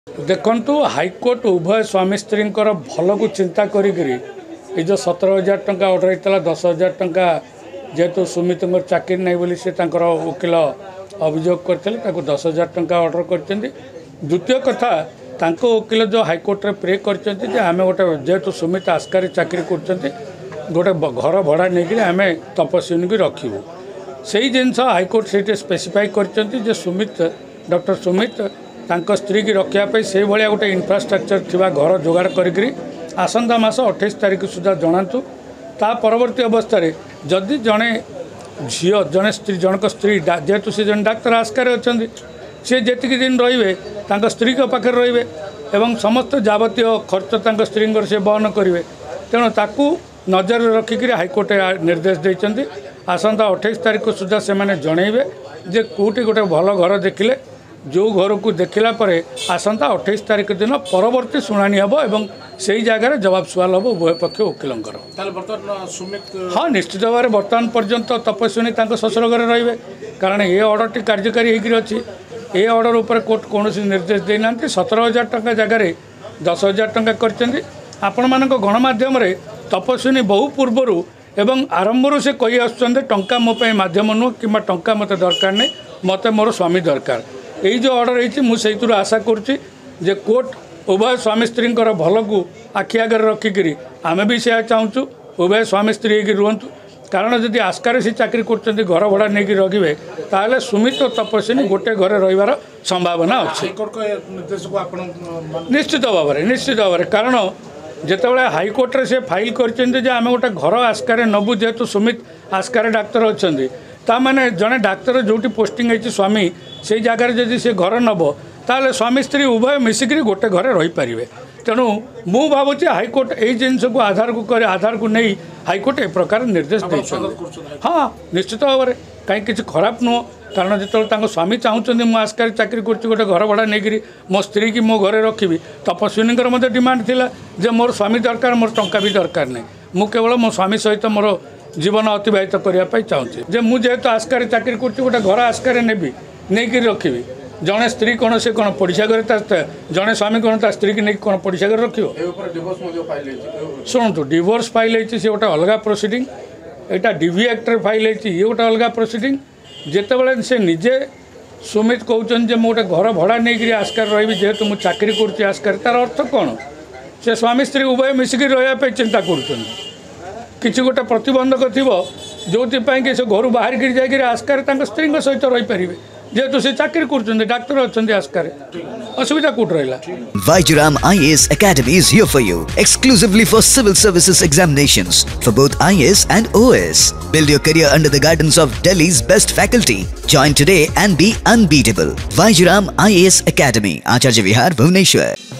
देखु हाइकोर्ट उभय स्वामी स्त्री भल को चिंता करी जो 17,000 टंका ऑर्डर होता 10,000 टंका जेहेतु सुमित चाकरी नहीं बोली से वकिल अभियोग करते 10,000 टंका ऑर्डर कर। द्वितीय कथा वकिल जो हाइकोर्ट रे प्रे कर आम गोटे जेहेतु सुमित आस्कारी चाकरी कर गोटे घर भड़ा नहीं आम तपस्विनी की रखू से जिनस हाइकोर्ट से स्पेसिफाई कर सुमित डॉक्टर सुमित तांको स्त्री की रखापी से भाया गोटे इनफ्रास्ट्रक्चर थिबा घर जोगाड़ करी आसंता मास 28 तारीख सुधा जनातु ता परवर्ती अवस्था जदि जड़े झी जड़े स्त्री जनक स्त्री जेहेतु से जन डाक्तर आस्कार अच्छा सी जी दिन रे स्त्री पाखे रे एवं समस्त जावतीय खर्च स्त्री से बहन करेंगे तेणु ताकू नजर रखिक हाइकोर्ट निर्देश देते आसंता 28 तारीख सुधा से जनइबे जे कौटी गोटे भल घर देखिले जो घर को देखला पर आसंता 28 तारीख दिन परवर्ती शुणाणी हम और से ही जगार जवाब सवाल हम उभय पक्ष वकिल। हाँ निश्चित भाव में बर्तमान पर्यंत तपस्विनी शशुर घर रे कारण ये ऑर्डर टी कार्यकारी होगी ये ऑर्डर उपर कोर्ट कौन निर्देश देना 17,000 टंका जगार 10,000 टंका कर आपण मान गणमाध्यम तपस्विनी बहु पूर्वर एवं आरंभ से कही आसुँच टंका मोपाई मध्यम नुह कि टंका मत दरकार नहीं मत मोर स्वामी दरकार यही जो ऑर्डर होती मुझे आशा करुच्ची जे कोर्ट उभय स्वामी स्त्री भल को आखि आगे रखिकी आम भी से चाहूँ उभय स्वामी स्त्री रुहतु कारण जदि आस्कार से चाकरी कर घर भड़ा नहीं रखिए ताहले सुमित और तपस्विनी गोटे घर रही संभावना अच्छी निश्चित भाव में कारण जितेबाला हाइकोर्ट रे से फाइल कर आम गोटे घर आस्कार नबू जेहेतु सुमित आस्कार डाक्तर अच्छा ताने जड़े डाक्तर जो पोस्टिंग है स्वामी से जगार जदि से घर नब ताले स्वामी स्त्री उभय मिसिक गोटे घर रही पारे तेणु मु भावुँ हाइकोर्ट यही जिनस को आधार को नहीं हाइकोर्ट ए प्रकार निर्देश दे। हाँ निश्चित भाव में कहीं किसी खराब नुह कारण जो स्वामी चाहते मुझे आस्कार चाकरी कर गोटे घर भड़ा नहीं मो स्त्री की मो घरे रखी तपस्विनी डिमांड थिला जे मोर स्वामी दरकार मोर टंका भी दरकार नहीं मु केवल मो स्वामी सहित मोर जीवन अतिबाहित करने चाहूँगी जे मुझे जेहेतु आस्कार चाकरी कर गोटे घर आस्कार नेबी नहीं रखी जड़े स्त्री कौन से कौन पड़िशा घर जड़े स्वामी कौन स्त्री की नहीं कौन पड़िशा घर रख शुणु डिवोर्स फाइल होती से गोटे अलग प्रोसीडिंग यहाँ डीवी एक्ट फाइल होती ये गोटे अलग प्रोसीडिंग जितेबाला से निजे सुमित कहते गोटे घर भड़ा नहीं आस्कार रही जेहेतु मुझे चाकरी कर आस्कार तार अर्थ कौन से स्वामी स्त्री उभय मिसिक रही चिंता कर गोटे प्रतिबंधक थी जो कि से घर बाहर जाकर आस्कार स्त्री सहित रही पारे जेहेतु से चाकरी कर डाक्तर अच्छा आस्कार असुविधा कौट रहा। Vajiram IAS Academy is here for you exclusively for civil services examinations for both IAS and OAS. Build your career under the guidance of Delhi's best faculty. Join today and be unbeatable. Vajiram IAS Academy, Acharya Vihar, Bhubaneswar.